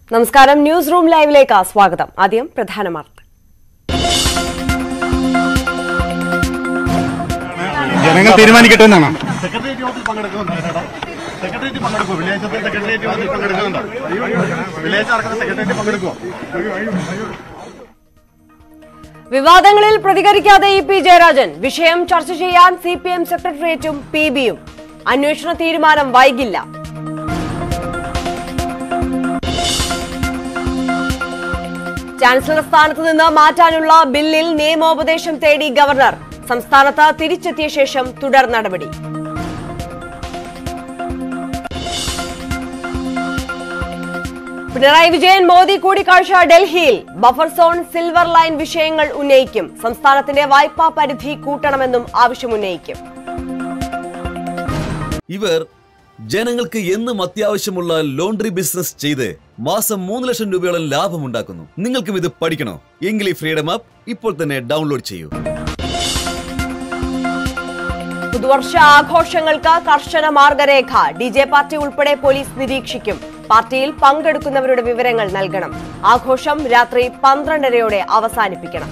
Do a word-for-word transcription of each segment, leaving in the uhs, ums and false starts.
നമസ്കാരം, news room ലൈവിലേക്ക് സ്വാഗതം. ആദ്യം പ്രധാന വാർത്ത. ജനങ്ങൾ തീരുമാനിക്കട്ടെ എന്നാണ്. വിവാദങ്ങളിൽ പ്രതികരിക്കാതെ ഇ പി ജയരാജൻ. വിഷയം ചർച്ച ചെയ്യാൻ സി പി എം സെക്രട്ടേറിയറ്റും പി ബിയും. അന്വേഷണ തീരുമാനം വൈകില്ല. ചാൻസലർ സ്ഥാനത്ത് നിന്ന് മാറ്റാനുള്ള ബില്ലിൽ നിയമോപദേശം തേടി ഗവർണർ. സംസ്ഥാനത്ത് തിരിച്ചെത്തിയ ശേഷം തുടർ നടപടി. പിണറായി വിജയൻ മോദി കൂടിക്കാഴ്ച ഡൽഹിയിൽ. ബഫർ സോൺ, സിൽവർ ലൈൻ വിഷയങ്ങൾ ഉന്നയിക്കും. സംസ്ഥാനത്തിന്റെ വായ്പാ പരിധി കൂട്ടണമെന്നും ആവശ്യമുന്നയിക്കും. ഇവർ ജനങ്ങൾക്ക് എന്നും അത്യാവശ്യമുള്ള ലോണ്ടറി ബിസിനസ് ചെയ്ത് മാസം മൂന്ന് ലക്ഷം രൂപയോളം ലാഭമുണ്ടാക്കുന്നു. നിങ്ങൾക്കും ഇത് പഠിക്കണോ? എങ്കിൽ ഈ ഫ്രീഡം ആപ്പ് ഇപ്പോൾ തന്നെ ഡൗൺലോഡ് ചെയ്യൂ. പുതുവർഷ ആഘോഷങ്ങൾക്ക് കർശന മാർഗരേഖ. ഡി ജെ പാർട്ടി ഉൾപ്പെടെ പോലീസ് നിരീക്ഷിക്കും. പാർട്ടിയിൽ പങ്കെടുക്കുന്നവരുടെ വിവരങ്ങൾ നൽകണം. ആഘോഷം രാത്രി പന്ത്രണ്ടരയോടെ അവസാനിപ്പിക്കണം.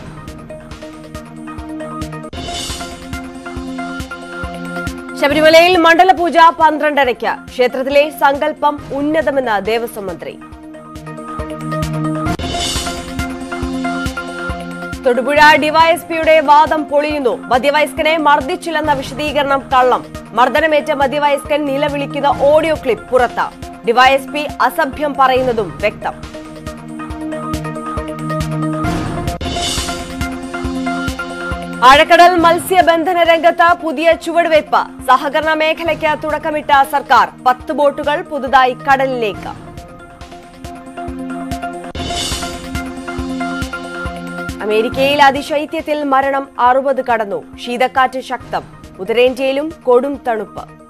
ശബരിമലയിൽ മണ്ഡലപൂജ പന്ത്രണ്ടരയ്ക്ക്. ക്ഷേത്രത്തിലെ സങ്കല്പം ഉന്നതമെന്ന് ദേവസ്വം മന്ത്രി. തൊടുപുഴ ഡിവൈഎസ്പിയുടെ വാദം പൊളിയുന്നു. മധ്യവയസ്കനെ മർദ്ദിച്ചില്ലെന്ന വിശദീകരണം കള്ളം. മർദ്ദനമേറ്റ മധ്യവയസ്കൻ നിലവിളിക്കുന്ന ഓഡിയോ ക്ലിപ്പ് പുറത്ത്. ഡിവൈഎസ്പി അസഭ്യം പറയുന്നതും വ്യക്തം. ആഴക്കടൽ മത്സ്യബന്ധന രംഗത്ത് പുതിയ ചുവടുവയ്പ്. സഹകരണ മേഖലയ്ക്ക് തുടക്കമിട്ട സർക്കാർ. പത്ത് ബോട്ടുകൾ പുതുതായി കടലിലേക്ക്. അമേരിക്കയിൽ അതിശൈത്യത്തിൽ മരണം അറുപത് കടന്നു. ശീതക്കാറ്റ് ശക്തം. ഉത്തരേന്ത്യയിലും കൊടും തണുപ്പ്.